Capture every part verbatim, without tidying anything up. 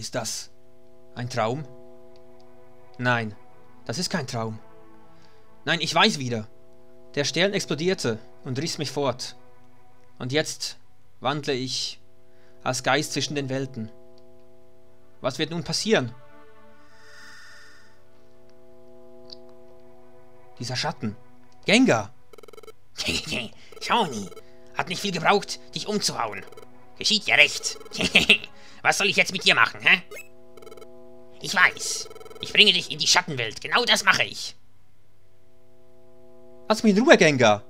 Ist das ein Traum? Nein, das ist kein Traum. Nein, ich weiß wieder. Der Stern explodierte und riss mich fort. Und jetzt wandle ich als Geist zwischen den Welten. Was wird nun passieren? Dieser Schatten. Gengar! Shawnee, hat nicht viel gebraucht, dich umzuhauen. Geschieht dir recht. Was soll ich jetzt mit dir machen, hä? Ich weiß. Ich bringe dich in die Schattenwelt. Genau das mache ich. Lass mich in Ruhe, Gengar!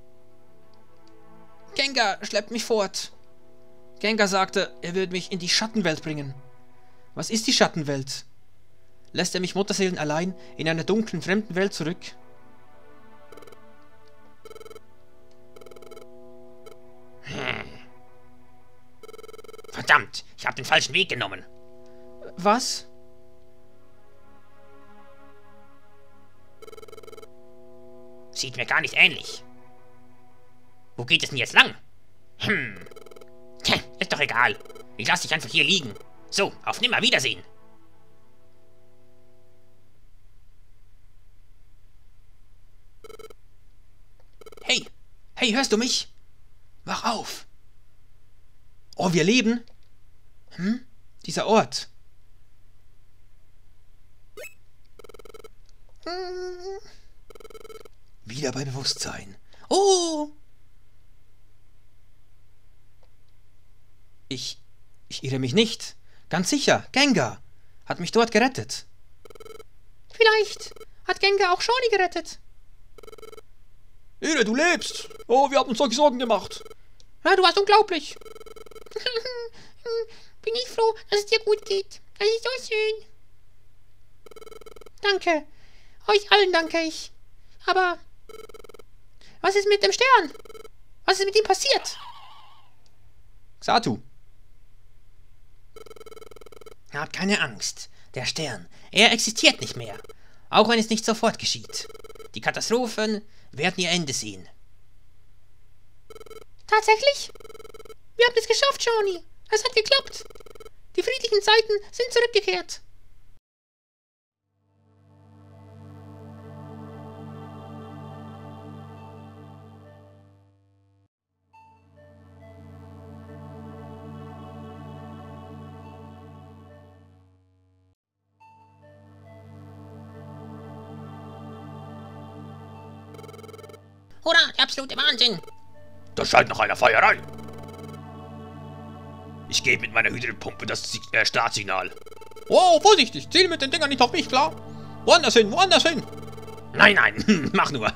Gengar schleppt mich fort. Gengar sagte, er würde mich in die Schattenwelt bringen. Was ist die Schattenwelt? Lässt er mich Mutterseelen allein in einer dunklen, fremden Welt zurück? Hm. Verdammt, ich habe den falschen Weg genommen. Was? Sieht mir gar nicht ähnlich. Wo geht es denn jetzt lang? Hm. Tja, ist doch egal. Ich lasse dich einfach hier liegen. So, auf Nimmerwiedersehen. Hey, hey, hörst du mich? Wach auf. Oh, wir leben? Hm? Dieser Ort. Hm. Wieder bei Bewusstsein. Oh! Ich... Ich irre mich nicht. Ganz sicher, Gengar hat mich dort gerettet. Vielleicht hat Gengar auch Shawnee gerettet. Irre, du lebst. Oh, wir haben uns solche Sorgen gemacht. Ja, du warst unglaublich. Bin ich froh, dass es dir gut geht. Das ist so schön. Danke. Euch allen danke ich. Aber was ist mit dem Stern? Was ist mit ihm passiert? Xatu. Hab keine Angst. Der Stern, er existiert nicht mehr. Auch wenn es nicht sofort geschieht. Die Katastrophen werden ihr Ende sehen. Tatsächlich? Wir haben es geschafft, Shawnee. Es hat geklappt. Die friedlichen Zeiten sind zurückgekehrt. Hurra, der absolute Wahnsinn. Das scheint nach einer Feierei. Ich gebe mit meiner Hydropumpe das Si- äh, Startsignal. Oh, vorsichtig. Ziel mit den Dingern nicht auf mich, klar? Woanders hin, woanders hin. Nein, nein, mach nur.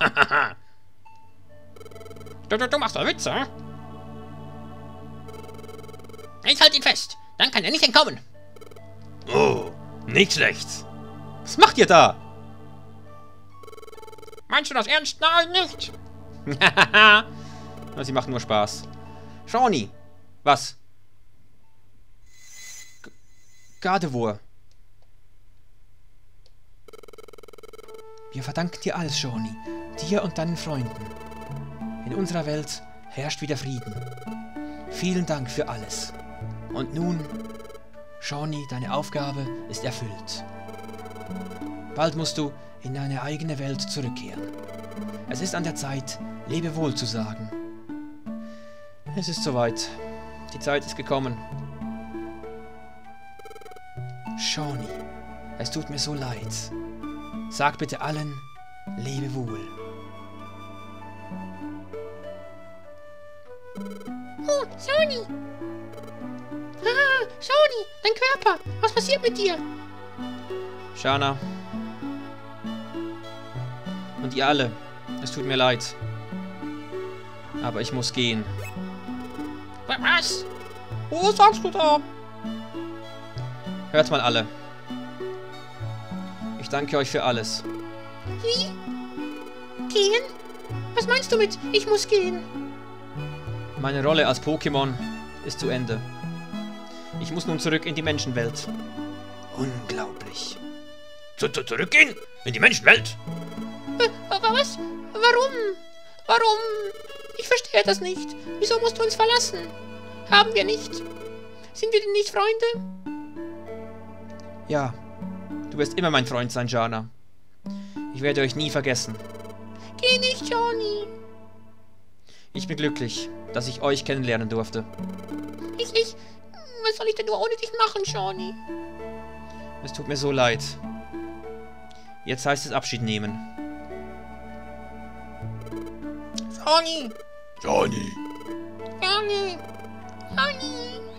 Du, du, du machst doch Witze, hä? Ich halte ihn fest. Dann kann er nicht entkommen. Oh, nicht schlecht. Was macht ihr da? Meinst du das ernst? Nein, nicht. Hahaha. Sie machen nur Spaß. Shawnee. Was? G Gardevoir. Wir verdanken dir alles, Shawnee. Dir und deinen Freunden. In unserer Welt herrscht wieder Frieden. Vielen Dank für alles. Und nun, Shawnee, deine Aufgabe ist erfüllt. Bald musst du in deine eigene Welt zurückkehren. Es ist an der Zeit, Lebewohl zu sagen. Es ist soweit. Die Zeit ist gekommen. Shawnee, es tut mir so leid. Sag bitte allen Lebewohl. Oh, Shawnee. Ah, Shawnee, dein Körper. Was passiert mit dir? Shana. Und ihr alle, es tut mir leid. Aber ich muss gehen. Was? Oh, was sagst du da? Hört mal alle. Ich danke euch für alles. Wie? Gehen? Was meinst du mit, ich muss gehen? Meine Rolle als Pokémon ist zu Ende. Ich muss nun zurück in die Menschenwelt. Unglaublich. Zu, zu, zurückgehen? In die Menschenwelt? Äh, was? Warum? Warum? Ich verstehe das nicht. Wieso musst du uns verlassen? Haben wir nicht? Sind wir denn nicht Freunde? Ja, du wirst immer mein Freund sein, Shana. Ich werde euch nie vergessen. Geh nicht, Shawnee. Ich bin glücklich, dass ich euch kennenlernen durfte. Ich, ich... Was soll ich denn nur ohne dich machen, Shawnee? Es tut mir so leid. Jetzt heißt es Abschied nehmen. Shawnee. Johnny. Shawnee. Shawnee.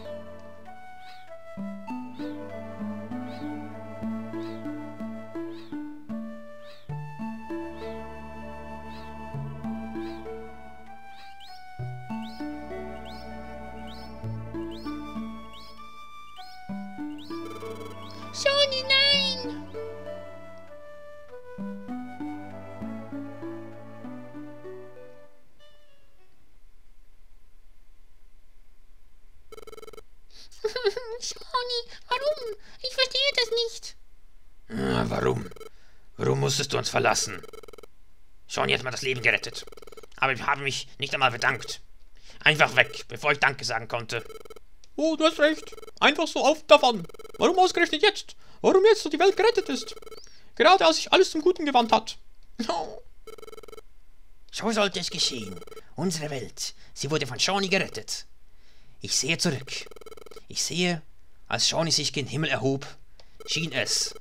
Shawnee, nein! Shawnee, warum? Ich verstehe das nicht. Ah, warum? Warum musstest du uns verlassen? Shawnee hat mir das Leben gerettet. Aber ich habe mich nicht einmal bedankt. Einfach weg, bevor ich Danke sagen konnte. Oh, du hast recht. Einfach so auf davon. Warum ausgerechnet jetzt? Warum jetzt, wo die Welt gerettet ist? Gerade als sich alles zum Guten gewandt hat. Oh. So sollte es geschehen. Unsere Welt, sie wurde von Shawnee gerettet. Ich sehe zurück. Ich sehe, als Shawnee sich gen Himmel erhob, schien es,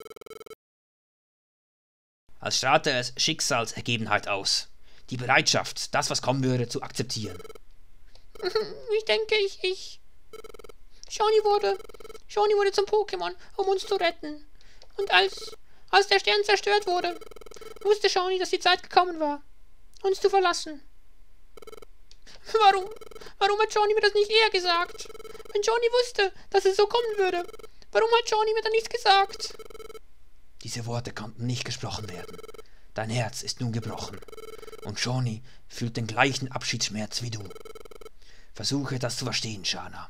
als strahlte es Schicksalsergebenheit aus. Die Bereitschaft, das, was kommen würde, zu akzeptieren. Ich denke, ich, ich... Shawnee wurde... Shawnee wurde zum Pokémon, um uns zu retten. Und als... als der Stern zerstört wurde, wusste Shawnee, dass die Zeit gekommen war, uns zu verlassen. Warum? Warum hat Shawnee mir das nicht eher gesagt? Wenn Shawnee wusste, dass es so kommen würde, warum hat Shawnee mir dann nichts gesagt? Diese Worte konnten nicht gesprochen werden. Dein Herz ist nun gebrochen. Und Shawnee fühlt den gleichen Abschiedsschmerz wie du. Versuche, das zu verstehen, Shana.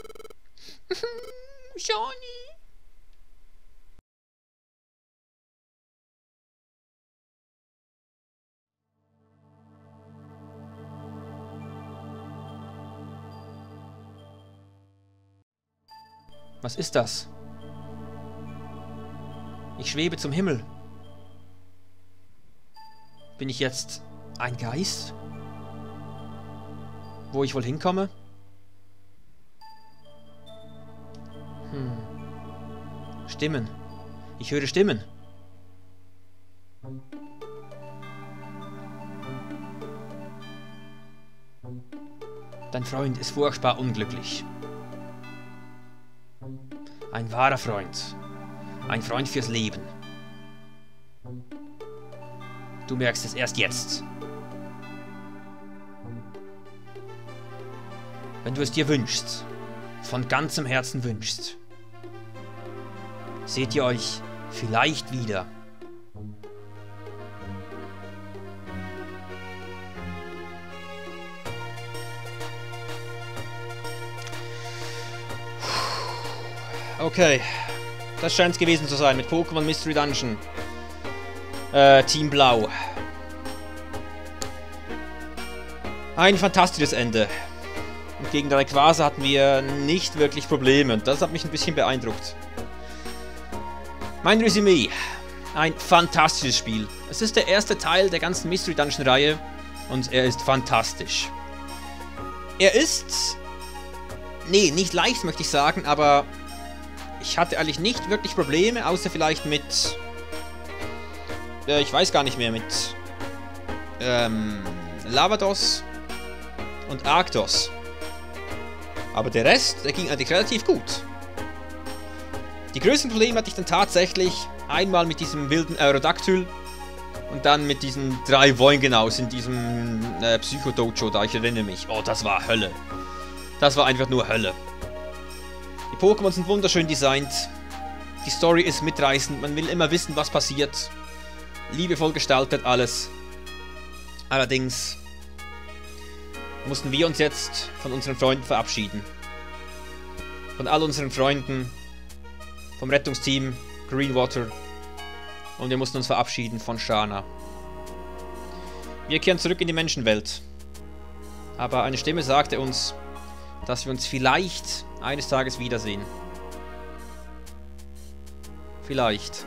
Shawnee. Was ist das? Ich schwebe zum Himmel. Bin ich jetzt ein Geist? Wo ich wohl hinkomme? Hm. Stimmen. Ich höre Stimmen. Dein Freund ist furchtbar unglücklich. Ein wahrer Freund. Ein Freund fürs Leben. Du merkst es erst jetzt. Wenn du es dir wünschst, von ganzem Herzen wünschst, seht ihr euch vielleicht wieder. Okay, das scheint es gewesen zu sein mit Pokémon Mystery Dungeon. Äh, Team Blau. Ein fantastisches Ende. Und gegen Rayquaza hatten wir nicht wirklich Probleme. Und das hat mich ein bisschen beeindruckt. Mein Resümee. Ein fantastisches Spiel. Es ist der erste Teil der ganzen Mystery Dungeon Reihe. Und er ist fantastisch. Er ist... Nee, nicht leicht möchte ich sagen, aber... Ich hatte eigentlich nicht wirklich Probleme, außer vielleicht mit... Äh, ich weiß gar nicht mehr, mit... Ähm... Lavados und Arctos. Aber der Rest, der ging eigentlich relativ gut. Die größten Probleme hatte ich dann tatsächlich einmal mit diesem wilden Aerodactyl und dann mit diesen drei Woingenaus in diesem äh, Psycho-Dojo da, ich erinnere mich. Oh, das war Hölle. Das war einfach nur Hölle. Die Pokémon sind wunderschön designt. Die Story ist mitreißend. Man will immer wissen, was passiert. Liebevoll gestaltet alles. Allerdings mussten wir uns jetzt von unseren Freunden verabschieden. Von all unseren Freunden. Vom Rettungsteam Greenwater. Und wir mussten uns verabschieden von Shana. Wir kehren zurück in die Menschenwelt. Aber eine Stimme sagte uns, dass wir uns vielleicht eines Tages wiedersehen. Vielleicht.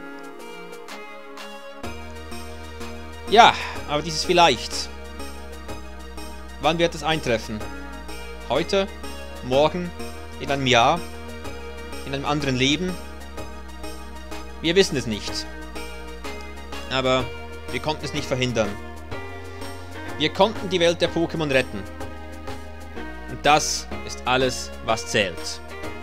Ja, aber dieses vielleicht. Wann wird es eintreffen? Heute? Morgen? In einem Jahr? In einem anderen Leben? Wir wissen es nicht. Aber wir konnten es nicht verhindern. Wir konnten die Welt der Pokémon retten. Und das ist alles, was zählt.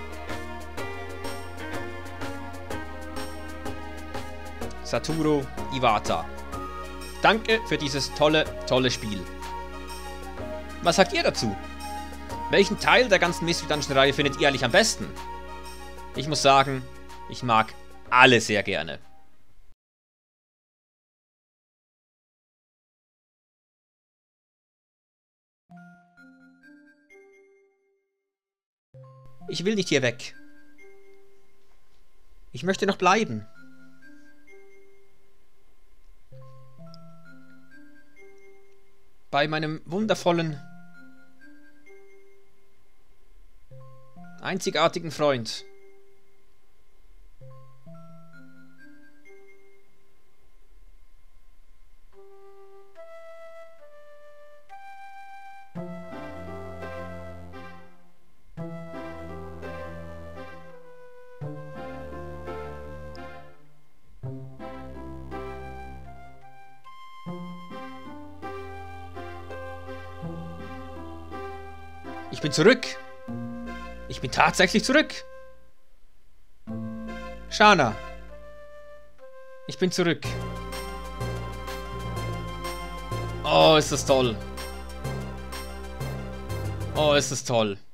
Satoru Iwata. Danke für dieses tolle, tolle Spiel. Was sagt ihr dazu? Welchen Teil der ganzen Mystery Dungeon Reihe findet ihr eigentlich am besten? Ich muss sagen, ich mag alle sehr gerne. Ich will nicht hier weg. Ich möchte noch bleiben. Bei meinem wundervollen, einzigartigen Freund. Ich bin zurück. Ich bin tatsächlich zurück. Shana. Ich bin zurück. Oh, ist das toll. Oh, ist das toll.